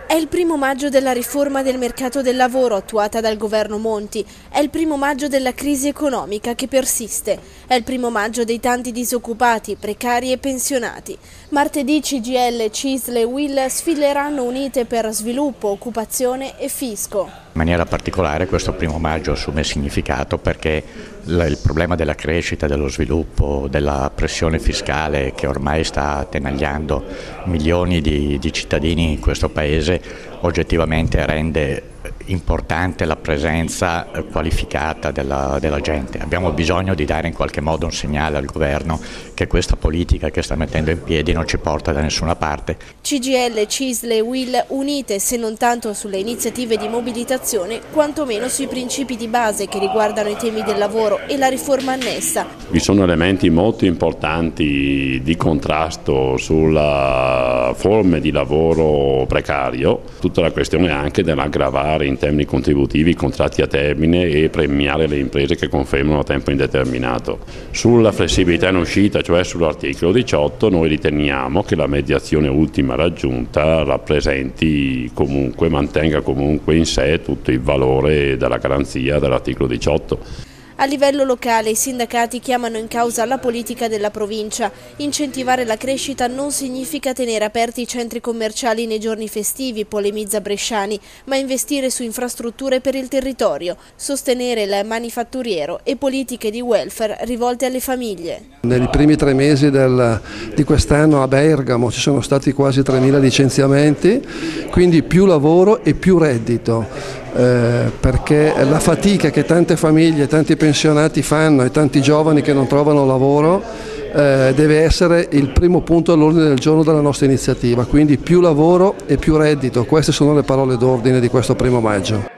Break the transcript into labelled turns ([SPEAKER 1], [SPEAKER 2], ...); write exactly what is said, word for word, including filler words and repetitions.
[SPEAKER 1] È il primo maggio della riforma del mercato del lavoro attuata dal governo Monti, è il primo maggio della crisi economica che persiste, è il primo maggio dei tanti disoccupati, precari e pensionati. Martedì C G I L, C I S L e U I L sfileranno unite per sviluppo, occupazione e fisco.
[SPEAKER 2] In maniera particolare questo primo maggio assume significato perché il problema della crescita, dello sviluppo, della pressione fiscale che ormai sta attanagliando milioni di, di cittadini in questo Paese oggettivamente rende importante la presenza qualificata della, della gente. Abbiamo bisogno di dare in qualche modo un segnale al governo che questa politica che sta mettendo in piedi non ci porta da nessuna parte.
[SPEAKER 1] C G I L, C I S L e U I L unite se non tanto sulle iniziative di mobilitazione, quantomeno sui principi di base che riguardano i temi del lavoro e la riforma annessa.
[SPEAKER 3] Vi sono elementi molto importanti di contrasto sulla forme di lavoro precario, tutta la questione anche dell'aggravare in termini contributivi i contratti a termine e premiare le imprese che confermano a tempo indeterminato. Sulla flessibilità in uscita, cioè sull'articolo diciotto, noi riteniamo che la mediazione ultima raggiunta rappresenti comunque, mantenga comunque in sé tutto il valore della garanzia dell'articolo diciotto.
[SPEAKER 1] A livello locale i sindacati chiamano in causa la politica della provincia. Incentivare la crescita non significa tenere aperti i centri commerciali nei giorni festivi, polemizza Bresciani, ma investire su infrastrutture per il territorio, sostenere il manifatturiero e politiche di welfare rivolte alle famiglie.
[SPEAKER 4] Nei primi tre mesi del, di quest'anno a Bergamo ci sono stati quasi tremila licenziamenti, quindi più lavoro e più reddito. Eh, perché la fatica che tante famiglie, tanti pensionati fanno e tanti giovani che non trovano lavoro eh, deve essere il primo punto all'ordine del giorno della nostra iniziativa, quindi più lavoro e più reddito, queste sono le parole d'ordine di questo primo maggio.